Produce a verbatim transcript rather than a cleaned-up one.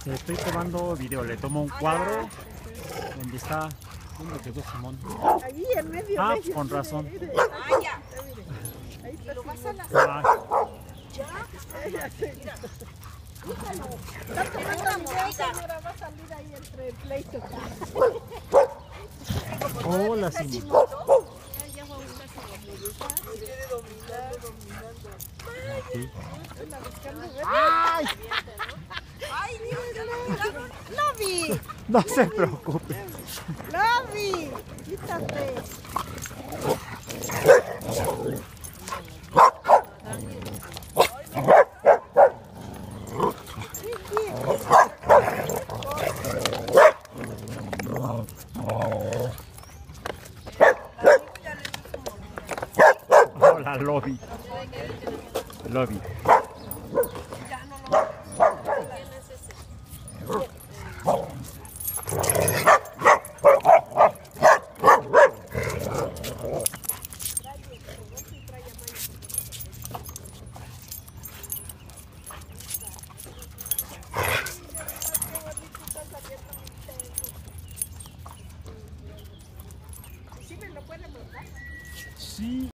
Le estoy tomando video, le tomo un cuadro donde está. ¿Dónde quedó Simón? Ahí en medio. Ah, medio, con mire, razón. mire. Ah, ya. Ahí está. Lo vas a la... Ah, Ya. Ya sé. Mira. Está tomando video, señora, va a salir ahí entre el pleito. hola Simón. Ya va a buscar su botellita. Quiere dominar, dominando. Aquí. ¡Ay! Ay, Dios, lo vi. No se preocupe. ¡Lobby! ¡Quítate! Hola, Lobby. Lobby. Ya no lo... ¿Quién es ese? ¿Sí me lo puede mandar? Sí.